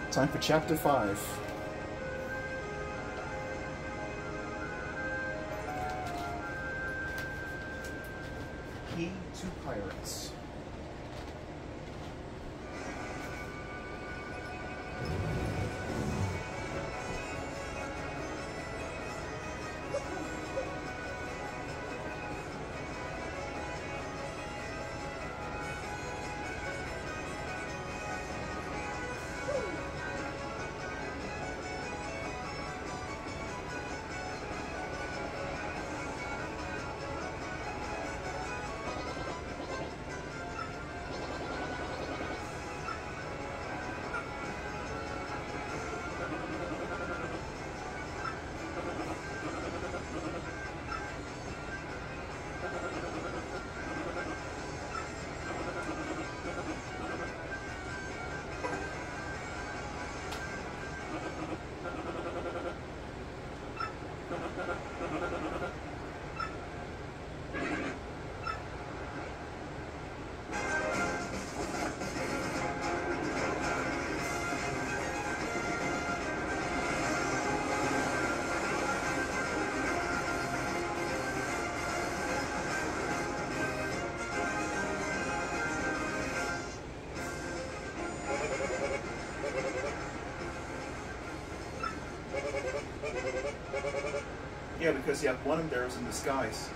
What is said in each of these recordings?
Time for Chapter 5. Key to Pirates. Yeah, because yeah, one of them there is in disguise.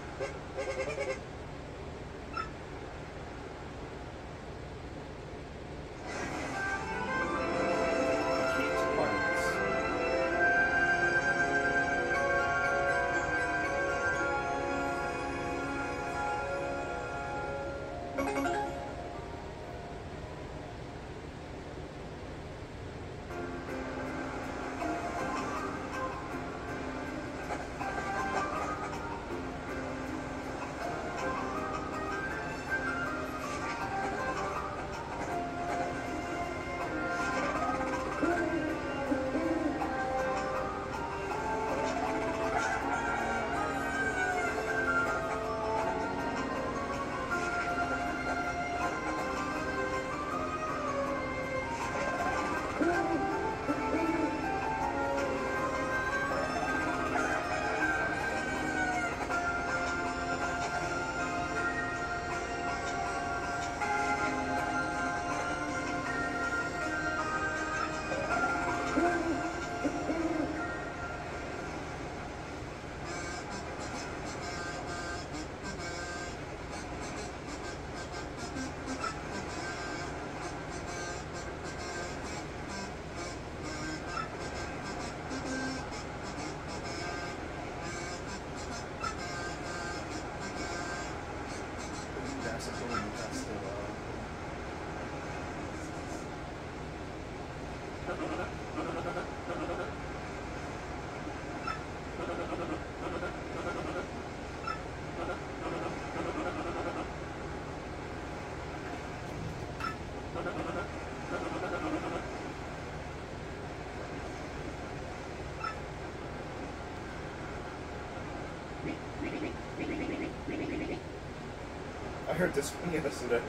Key to Pirates. I heard this one yesterday.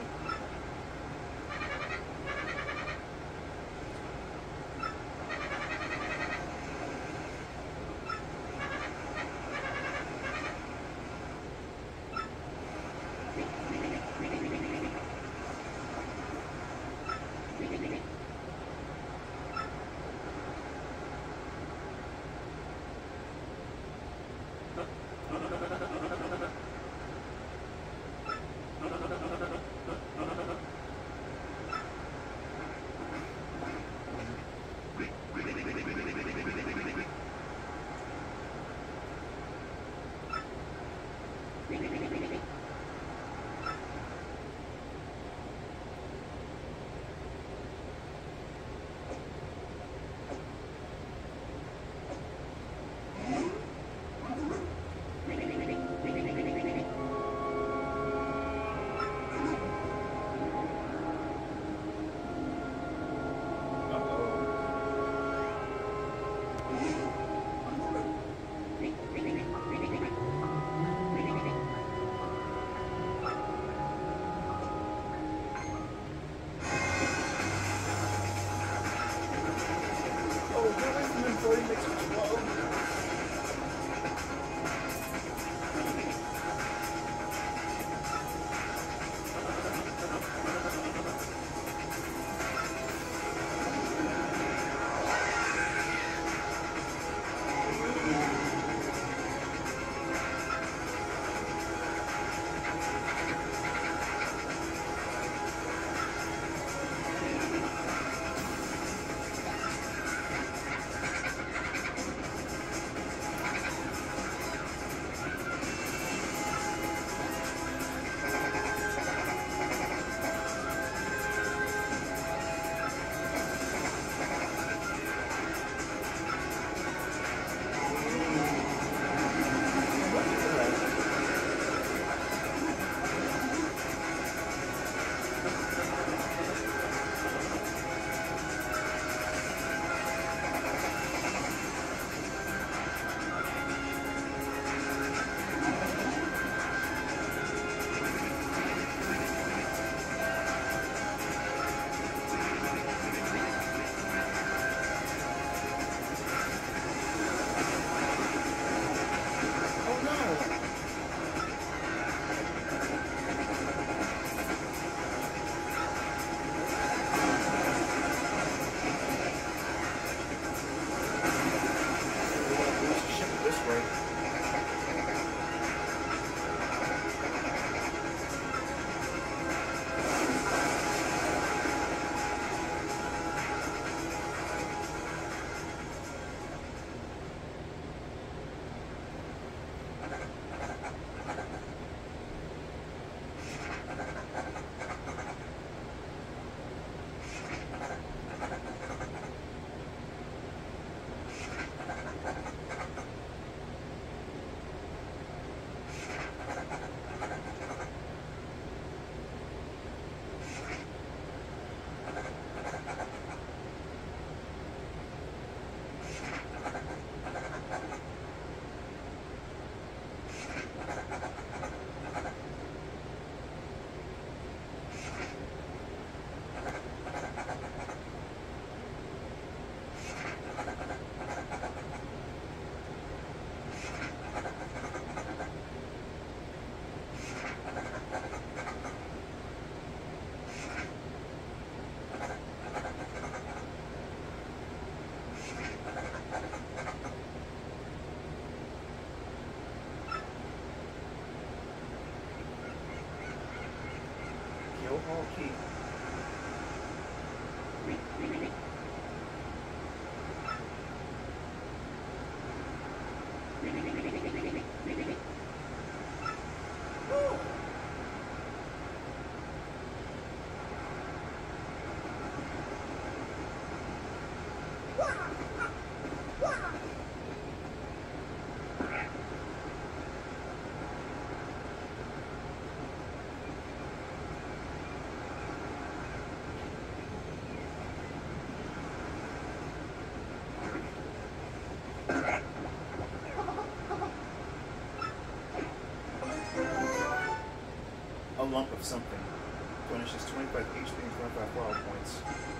A lump of something. Diminishes 25 HP and 25 power points.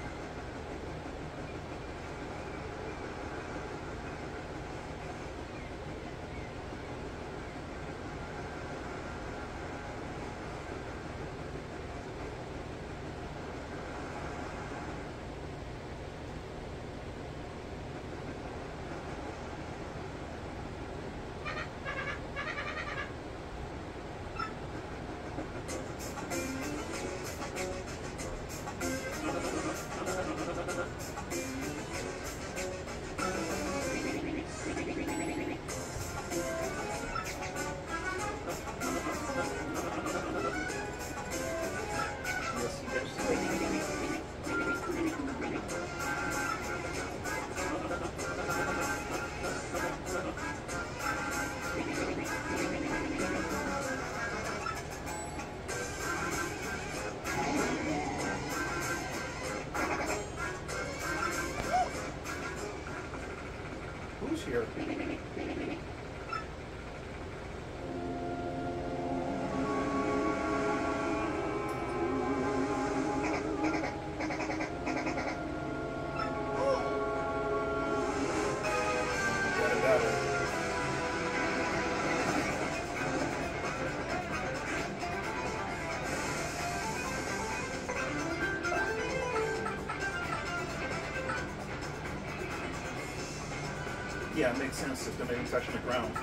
Who's here? Yeah, it makes sense if they're not even touching the ground.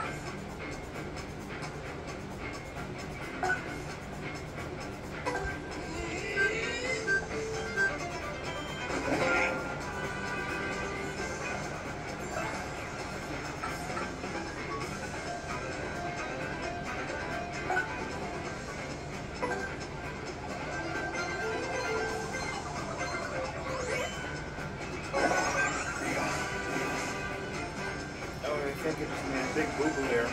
I think it just made a big boo-boo there.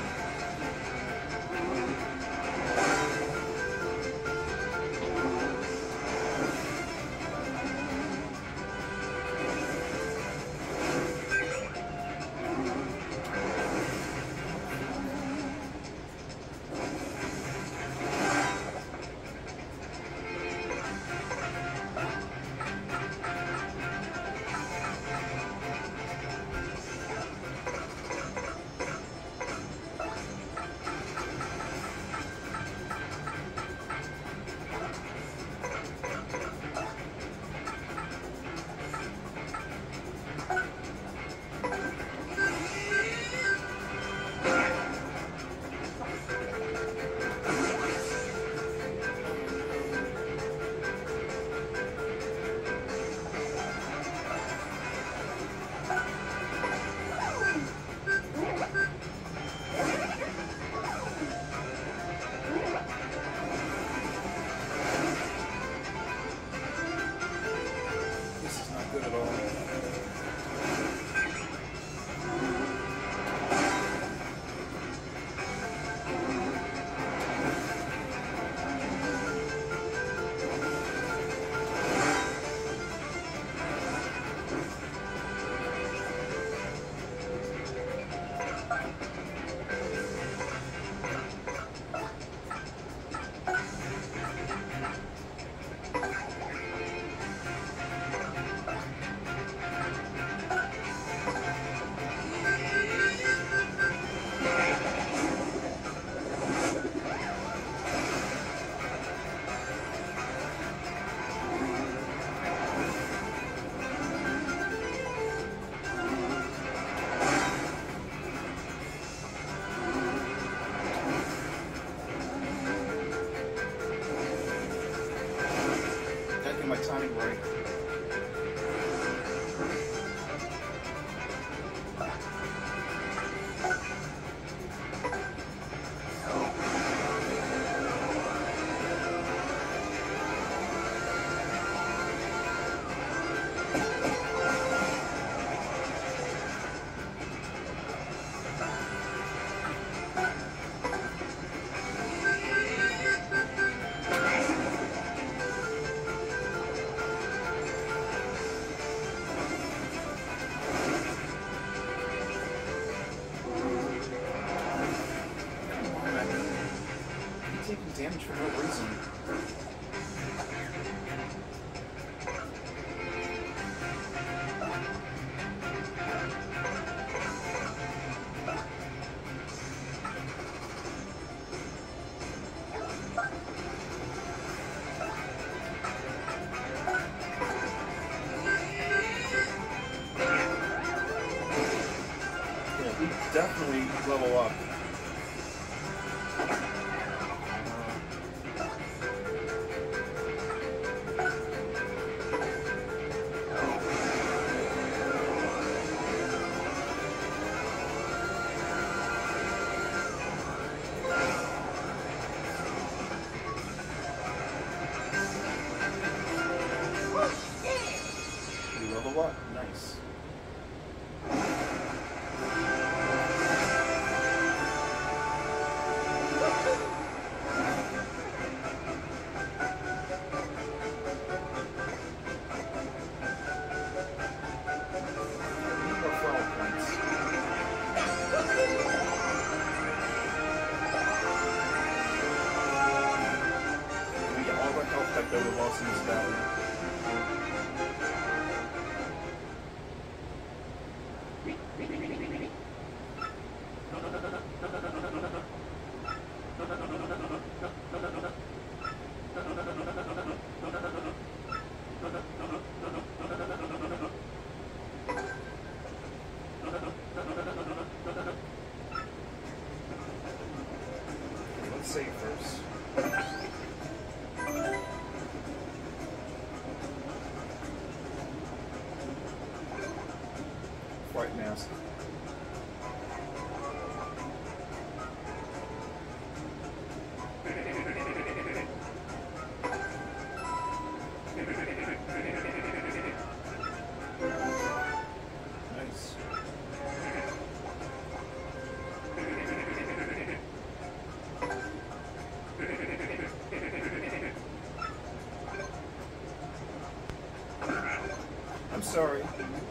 My timing right. for no reason. Yeah, we definitely level up. What? Nice. More flower points. We get all of our health back that we lost in this battle. Let's save first. White mask. Nice. I'm sorry.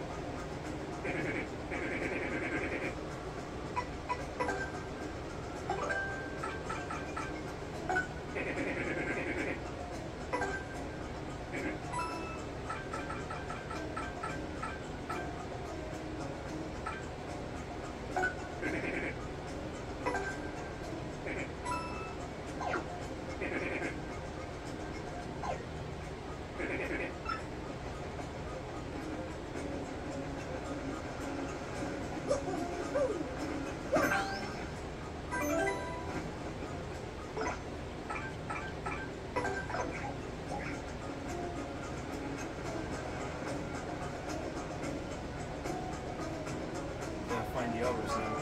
Find the others now.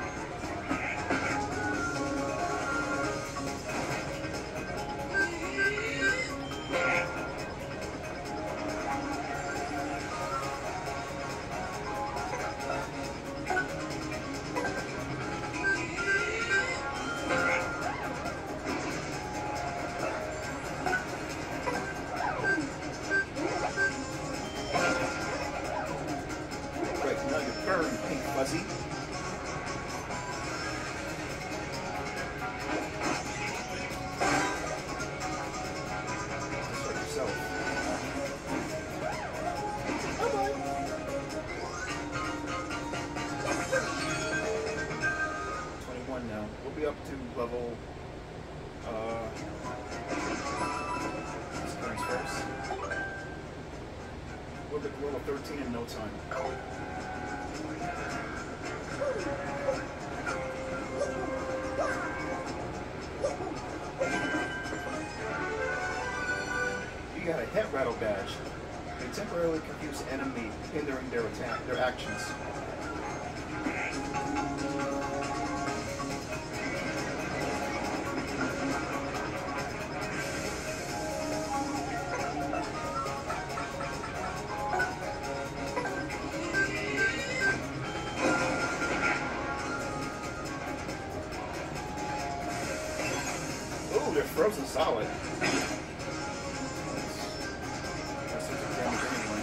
Right, now you're burned, pink fuzzy. Now we'll be up to level first. We'll get to level 13 in no time. You got a head rattle badge. They temporarily confuse enemy, hindering their actions. Ooh, they're frozen solid. That's such a damage anyway.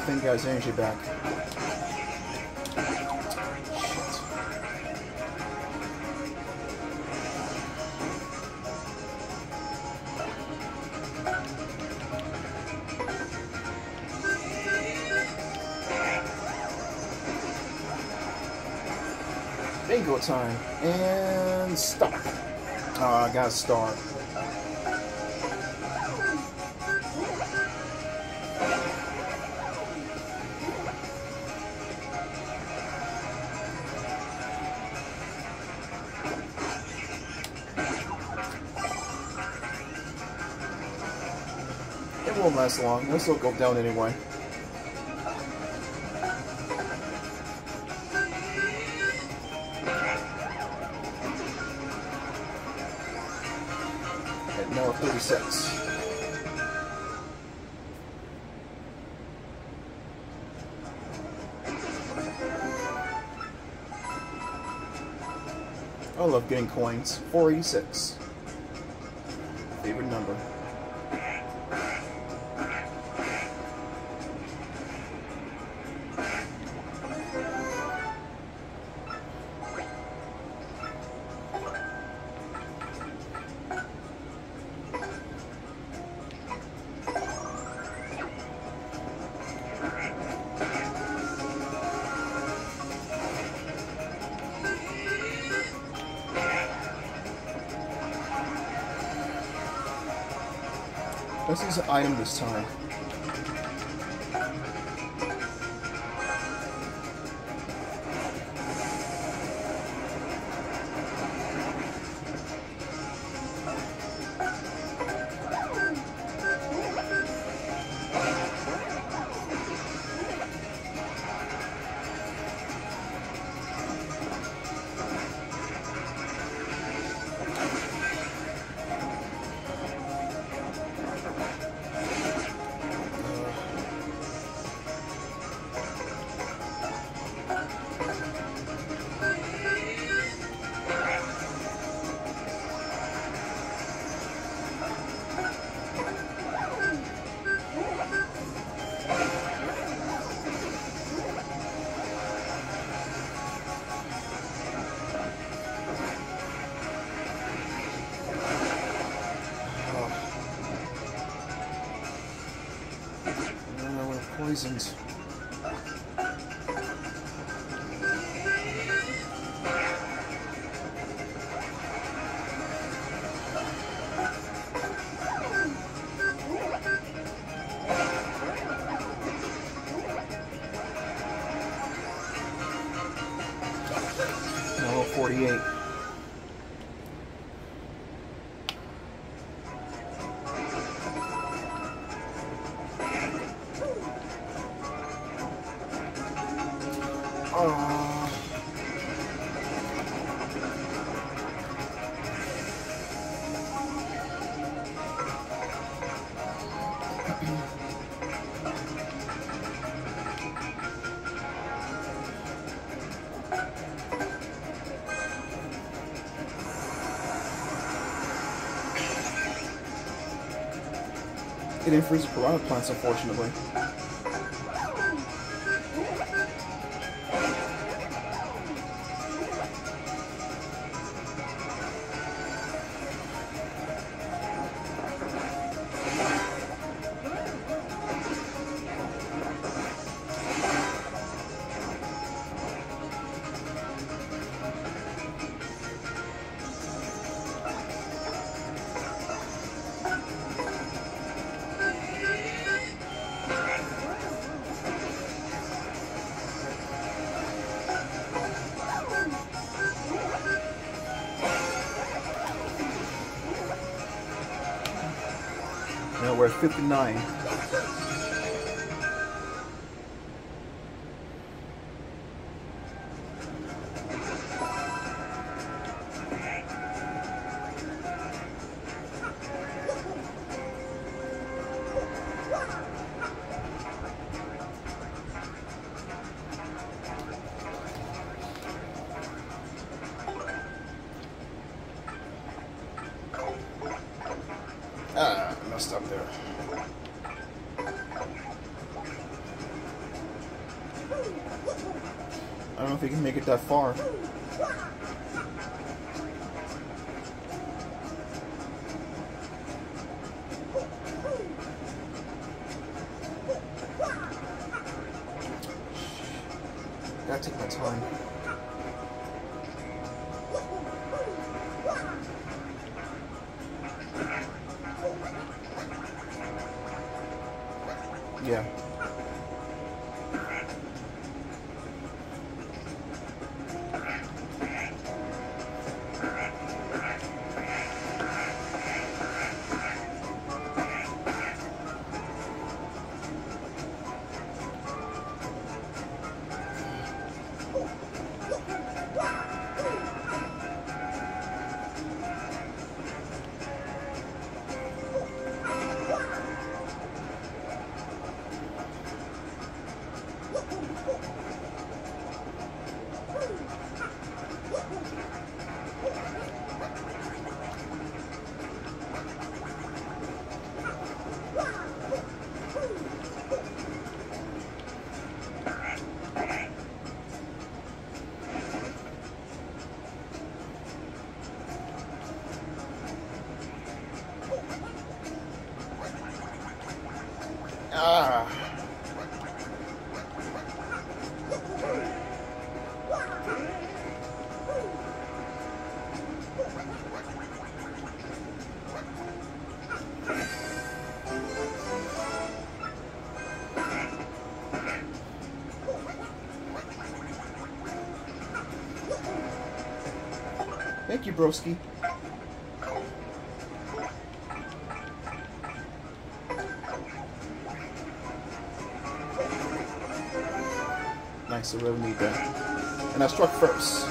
thing got his energy back. Bingo time. And stop. I gotta start. It won't last long. This will go down anyway. At now 36. I love getting coins. 486. Favorite number. Let's use an item this time. Poisons. Level 48. It didn't freeze the piranha plants, unfortunately. Now we're at 59. I messed up there. I don't know if he can make it that far. Gotta take my time. Yeah. Ah. Thank you, broski. Nice, I really need that. And I struck first.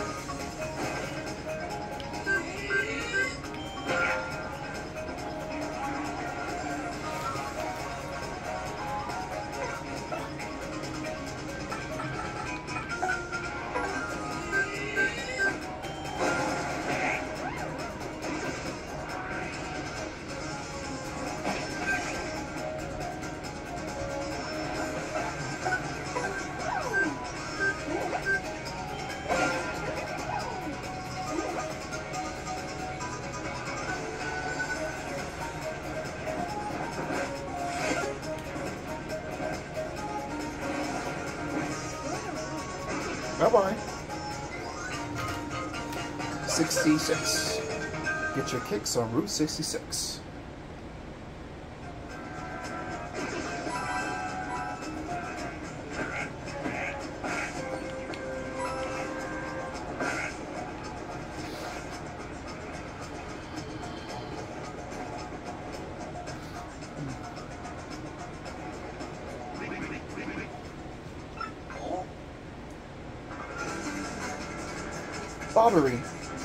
Bye-bye. 66. Get your kicks on Route 66. Bobbery.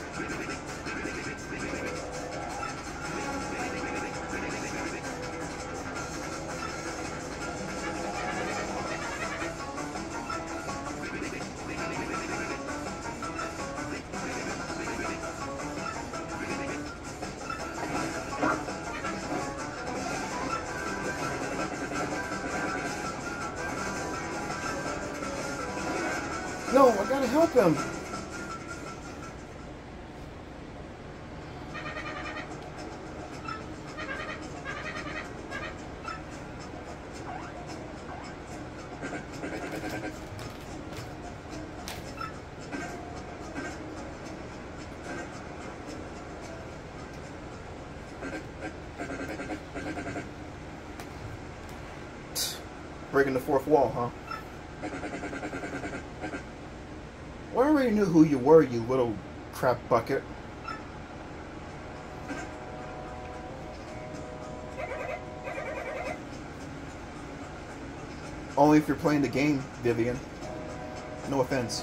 No, I gotta help him. Breaking the fourth wall, huh? Well, I already knew who you were, you little crap bucket. Only if you're playing the game, Vivian. No offense.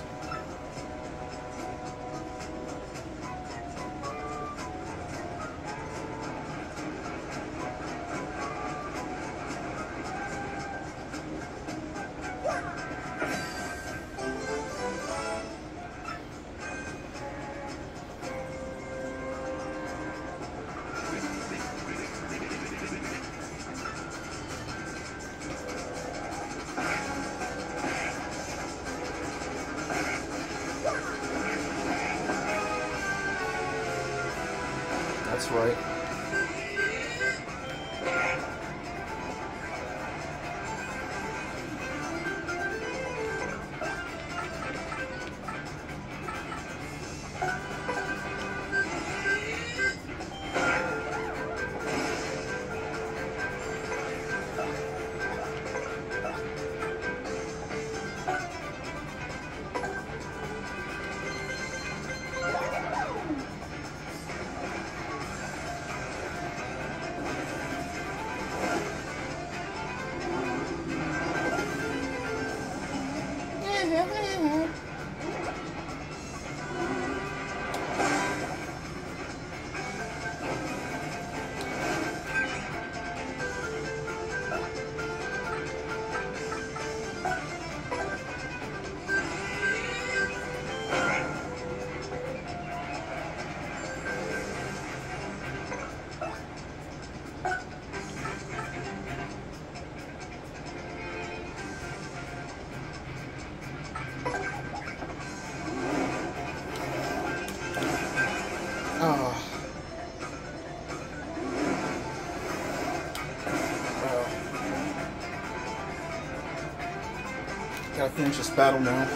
That's right. Gotta finish this battle now.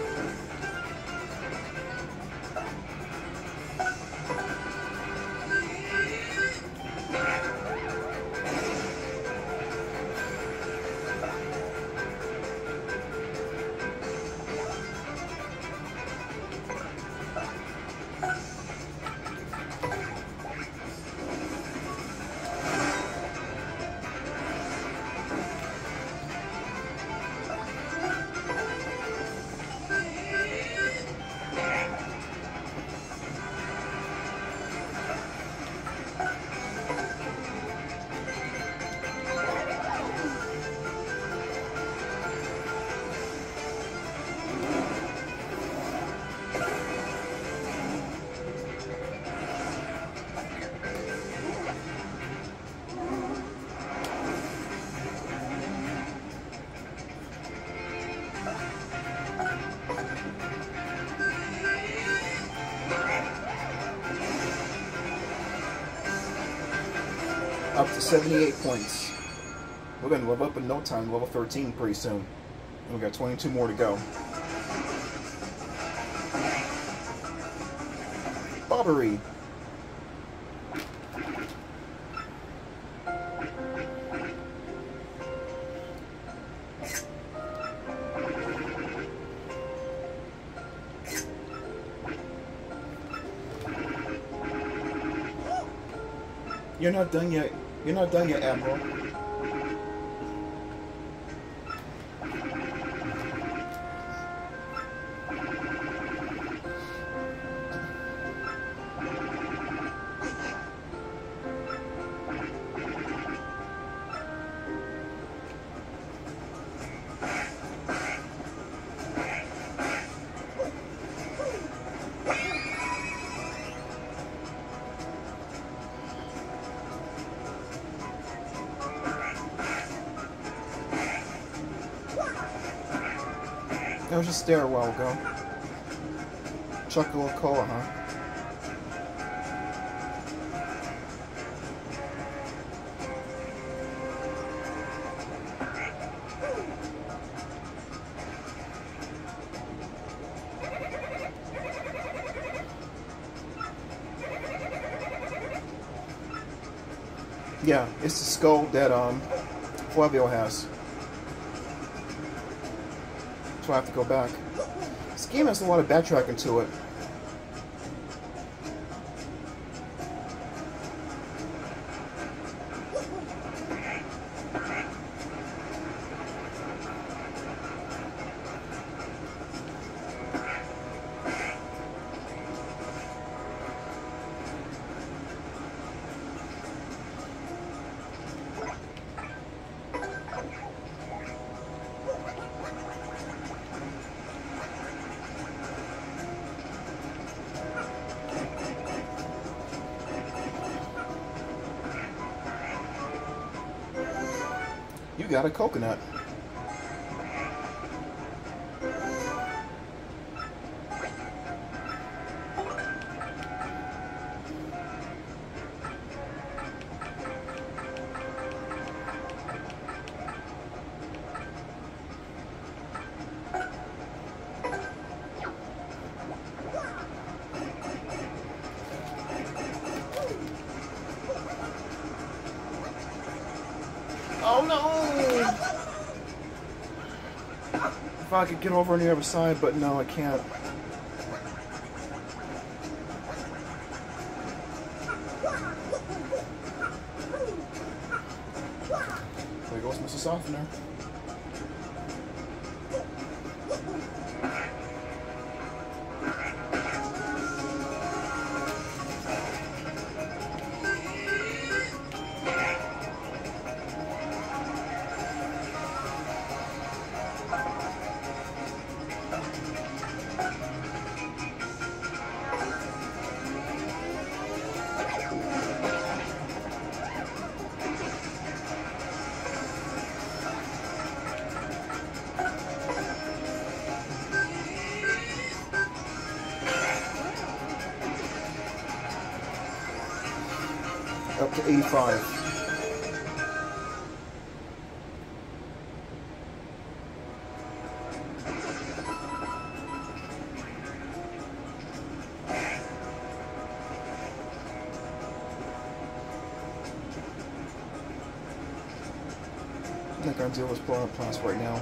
Up to 78 points. We're going to level up in no time, level 13 pretty soon. We've got 22 more to go. Bobbery. You're not done yet. You're not done yet, Admiral. That was just there a while ago. Chocolate cola, huh? Yeah, it's the skull that Flavio has. So I have to go back. This game has a lot of backtracking to it. You got a coconut. Oh no! If I could get over on the other side, but no, I can't. There goes Mr. Softener. Up to 85. I'm not gonna deal with blowing up plants right now.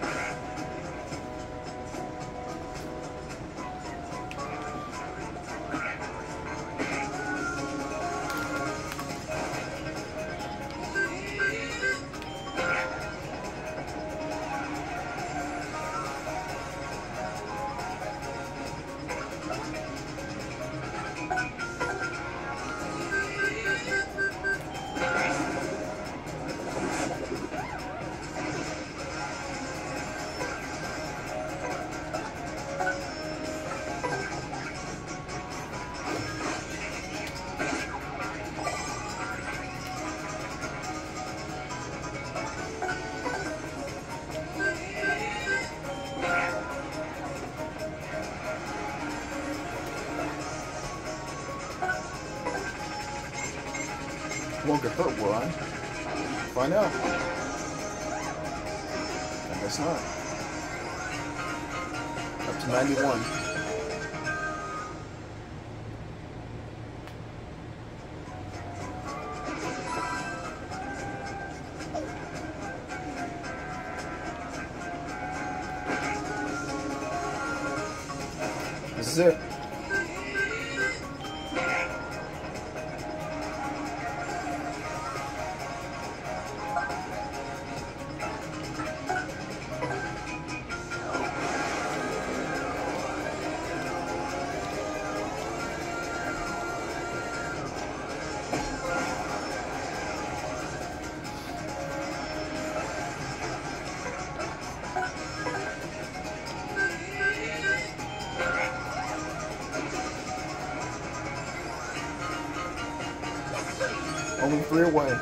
Won't get hurt, will I? Find out. I guess not. Up to 91. This is it. Only 3 away.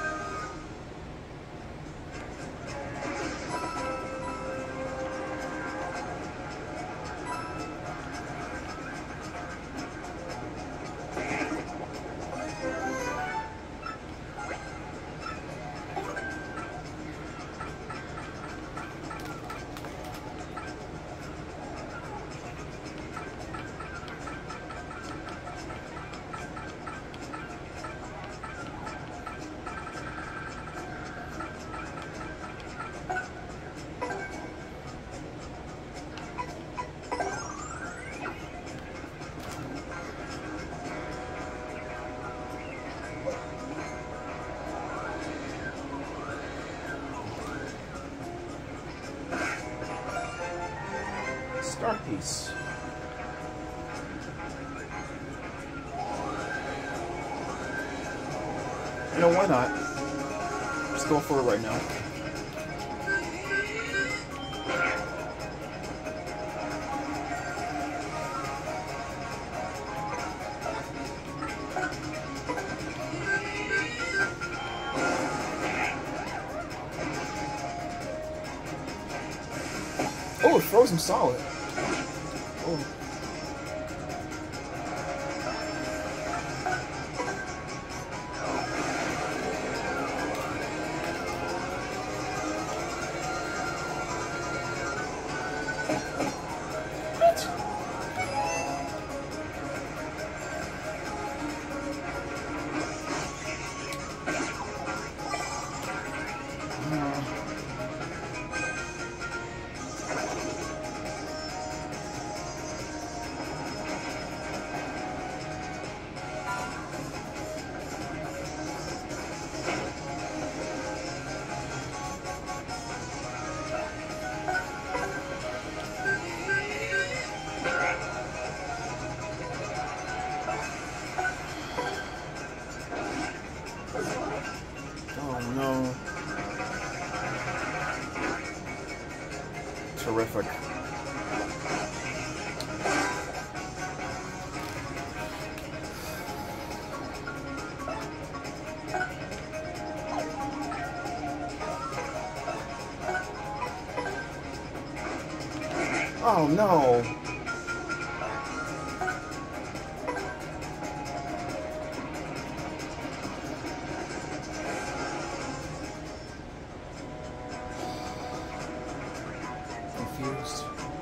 Start piece. You know, why not? Just go for it right now. Oh, it throws him solid. Oh. terrific. Oh no! Confused.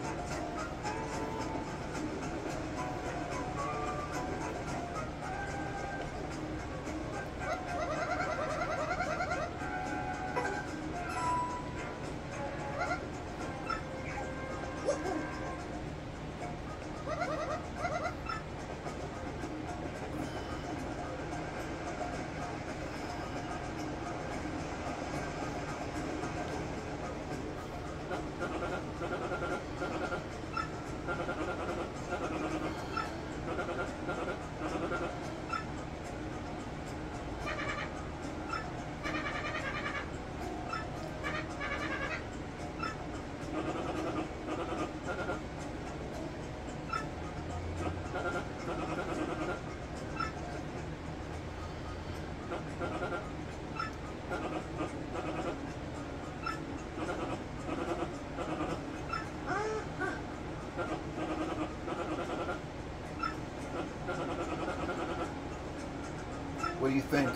What do you think?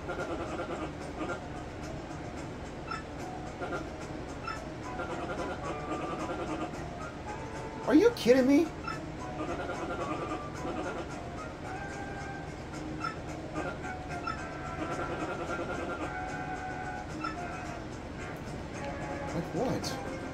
Are you kidding me? Like what?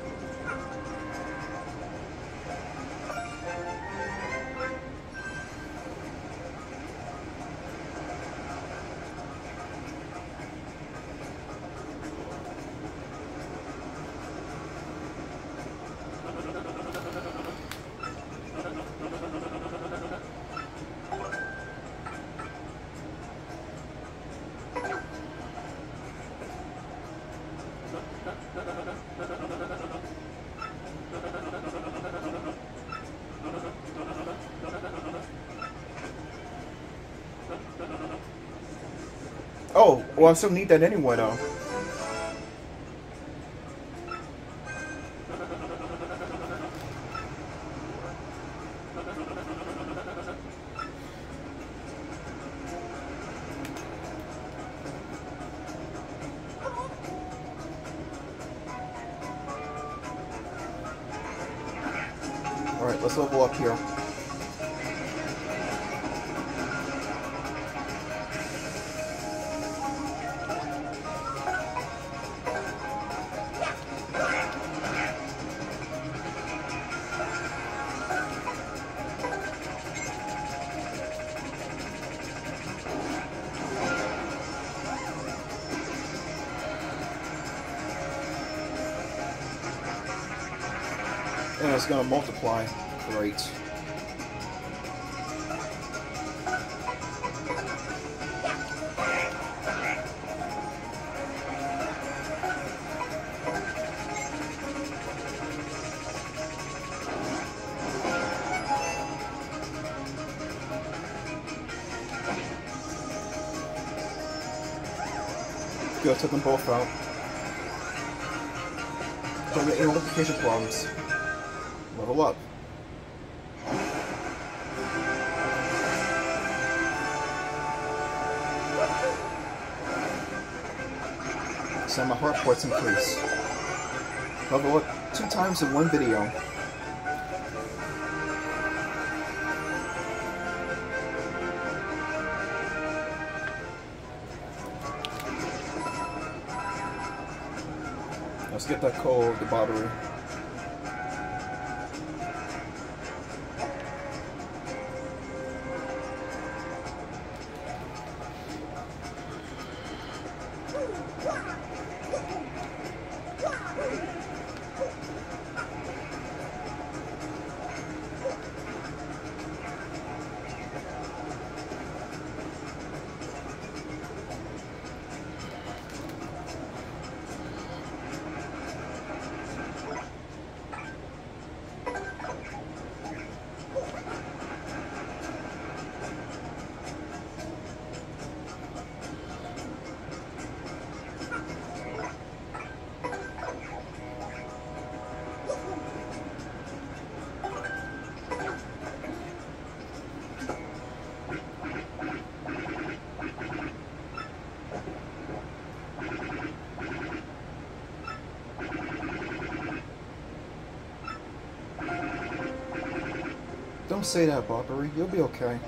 Oh, well, I still need that anyway, though. Alright, let's level up here. And it's going to multiply. Great. Good, took them both out. Don't get any multiplication problems. Level up. So my heart points increase. Level up 2 times in one video. Let's get that coal, the battery. Don't say that, Barbary. You'll be okay.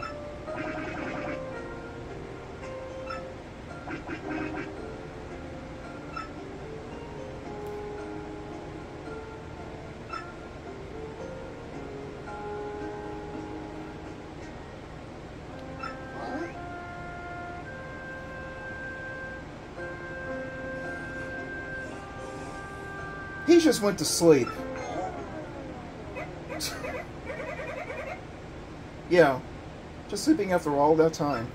He just went to sleep. Yeah, just sleeping after all that time.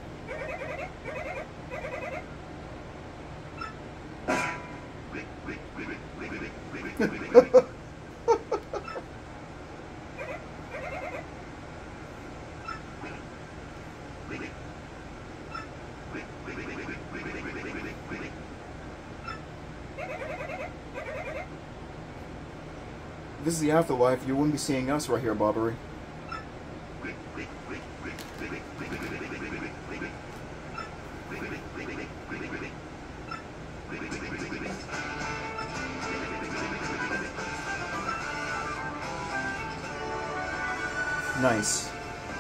If this is the afterlife, you wouldn't be seeing us right here, Barbary. Nice.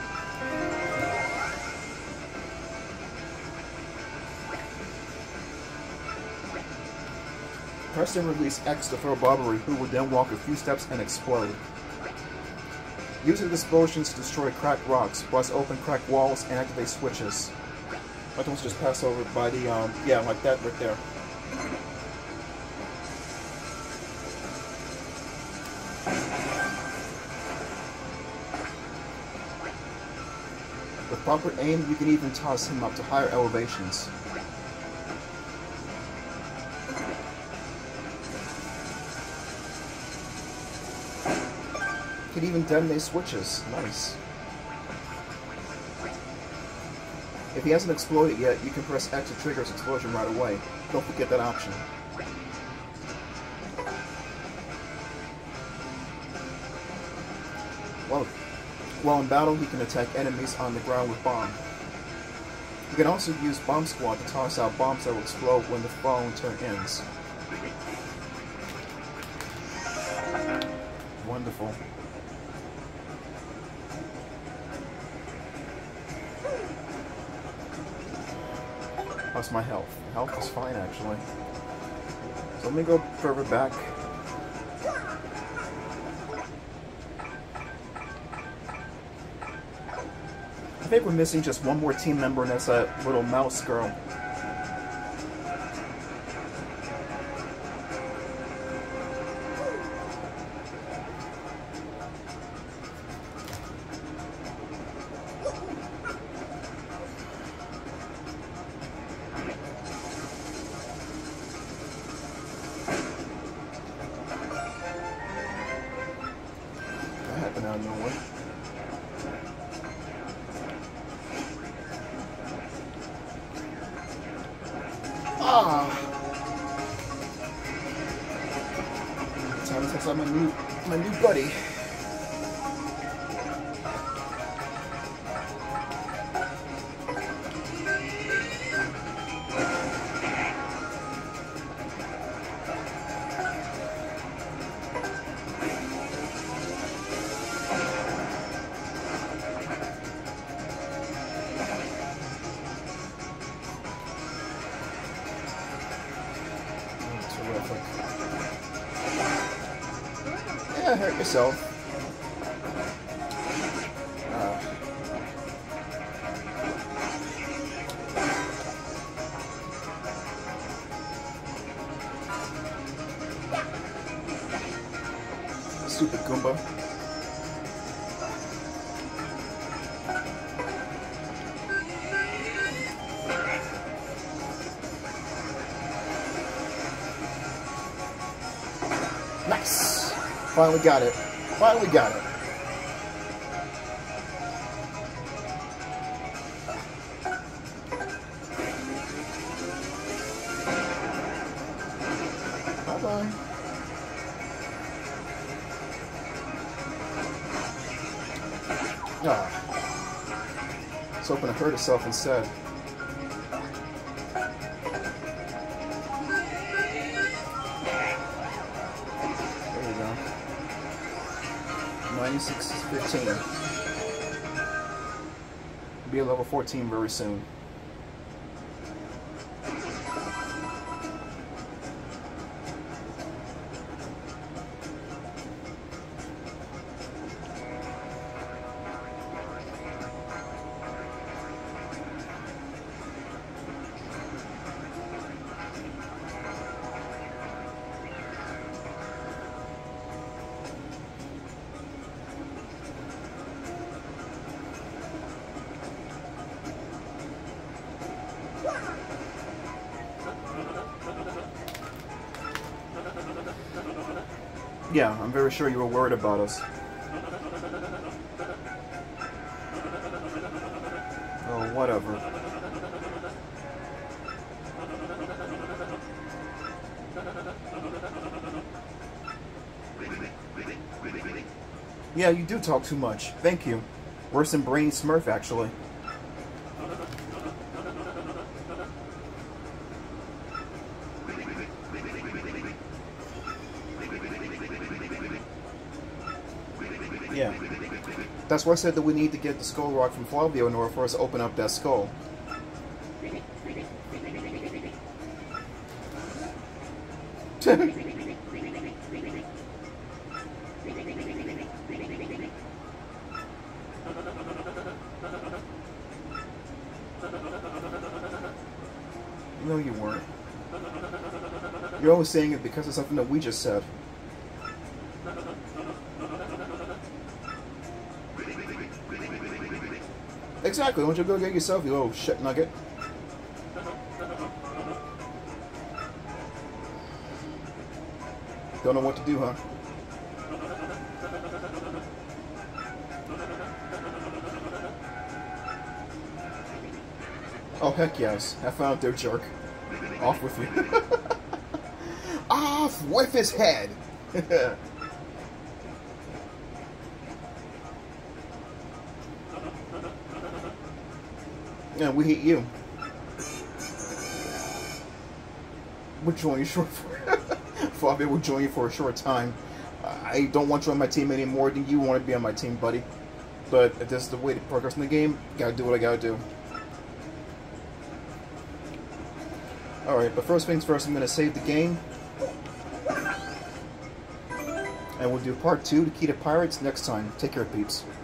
Press and release X to throw Barbary, who would then walk a few steps and explode. Use the explosions to destroy cracked rocks, bust open cracked walls, and activate switches. I can just pass over by the, yeah, like that right there. With proper aim, you can even toss him up to higher elevations. You can even detonate switches. Nice. If he hasn't exploded yet, you can press X to trigger his explosion right away. Don't forget that option. While in battle, he can attack enemies on the ground with bomb. You can also use Bomb Squad to toss out bombs that will explode when the following turn ends. Wonderful. How's my health? Health is fine, actually. So let me go further back. I think we're missing just one more team member, and that's that little mouse girl. That happened out of nowhere. Time to test out my new buddy. Yeah, hurt yourself. Stupid Goomba. Nice! Finally got it. Finally got it. Bye-bye. Ah. It's hoping to hurt itself instead. There you go. 96-15. be at level 14 very soon. Yeah, I'm very sure you were worried about us. Oh, whatever. Yeah, you do talk too much. Thank you. Worse than Brainy Smurf, actually. Yeah. That's why I said that we need to get the skull rock from Flavio in order for us to open up that skull. No, you weren't. You're always saying it because of something that we just said. Exactly, why don't you go get yourself, you little shit nugget? Don't know what to do, huh? Oh, heck yes. Have fun out there, jerk. Off with you. Off with his head! Yeah, we hate you. We'll join you short for Flavio will join you for a short time. I don't want you on my team any more than you want to be on my team, buddy. But if this is the way to progress in the game, gotta do what I gotta do. Alright, but first things first, I'm gonna save the game. And we'll do part 2, The Key to Pirates, next time. Take care, peeps.